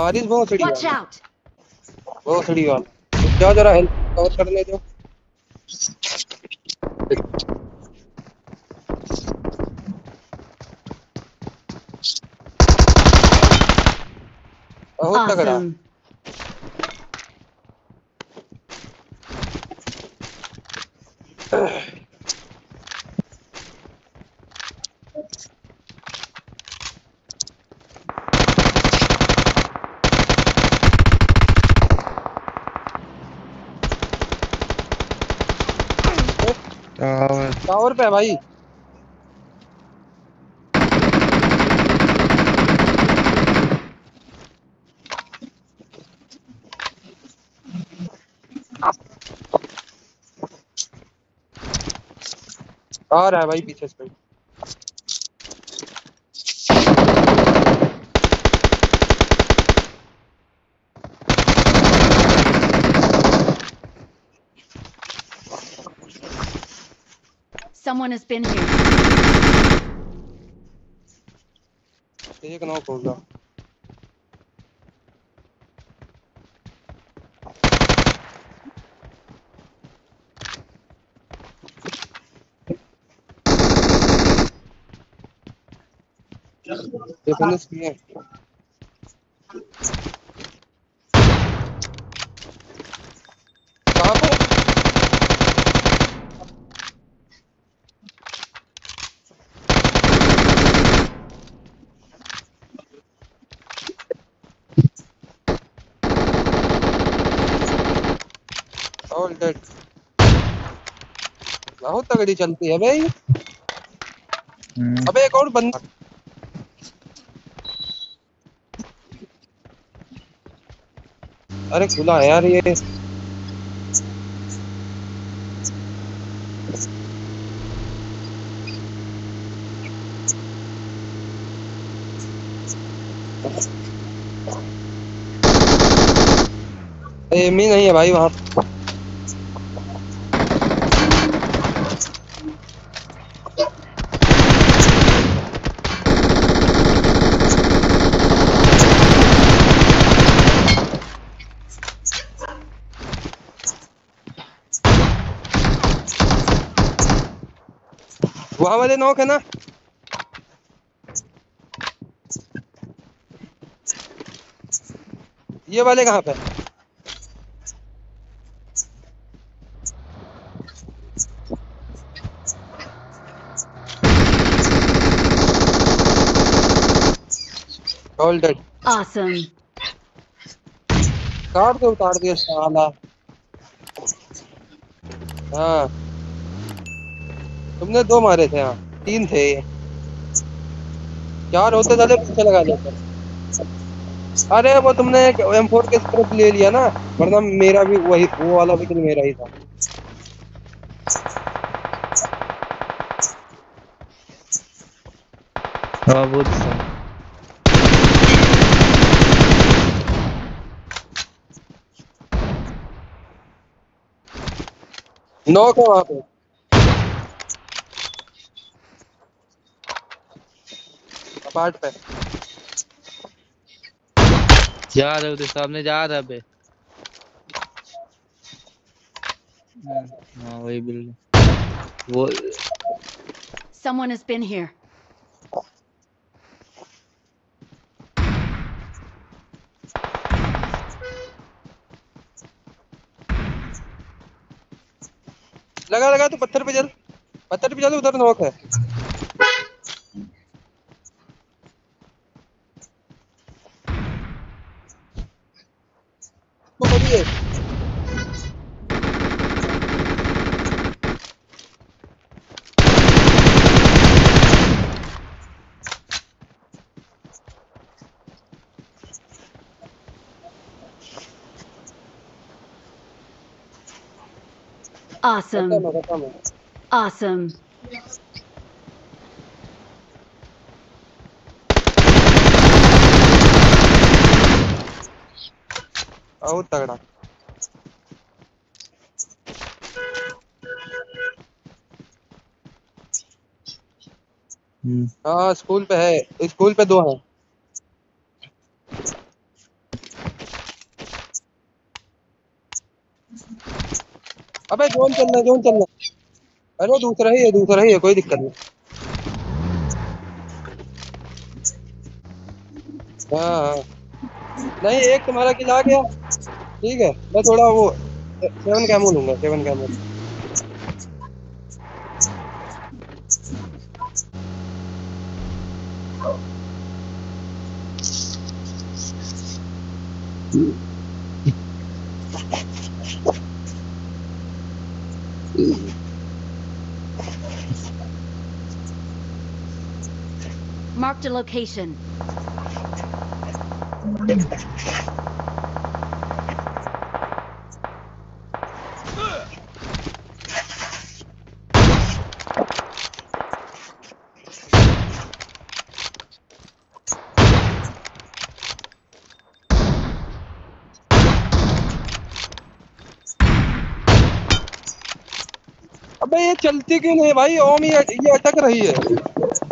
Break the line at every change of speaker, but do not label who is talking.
बारिश बहुत खड़ी
Watch
है,
out!
बहुत खड़ी है। जाओ जरा हेल्प कवर करने दो। बहुत तगड़ा।
Awesome.
टावर पे है भाई। आ रहा है भाई पीछे से।
Someone has been here.
एक नॉक होगा। ये फिनिश किए। कहाँ पे? All dead. बहुत तगड़ी चलती है भाई। अबे एक और बंदा। अरे खुला है यार ये। एम ही नहीं है भाई वहाँ। वहाँ वाले नॉक है ना। ये वाले कहाँ पे? All dead.
Awesome.
काट के उतार दिया साला। हाँ तुमने दो मारे थे। हाँ तीन थे ये। चार होते साले पीछे लगा देते। अरे वो तुमने एक M4 के स्कोप ले लिया ना, वरना मेरा भी वही वो वाला भी किल मेरा ही था।
हाँ वो तो
नॉक है वहाँ पे। अपार्ट पे।
जा रहा है उधर सामने जा रहा है बे। हाँ वही बिल्डिंग वो।
Someone has been here.
लगा लगा तू पत्थर पे चल। पत्थर पे चल, उधर नॉक है। वो बड़ी है।
Awesome.
खत्म है।
Awesome.
बहुत तगड़ा। हाँ स्कूल पे है, स्कूल पे दो है। अबे जोन चलना, जोन चलना। अरे दूसरा ही है, कोई दिक्कत नहीं। हाँ हाँ। नहीं, एक तुम्हारा किल आ गया। ठीक है, मैं थोड़ा वो 7 कैमो लूंगा, 7 कैमो।
Marked a location.
अबे ये चलती क्यों नहीं भाई? ओम, ये अटक रही है।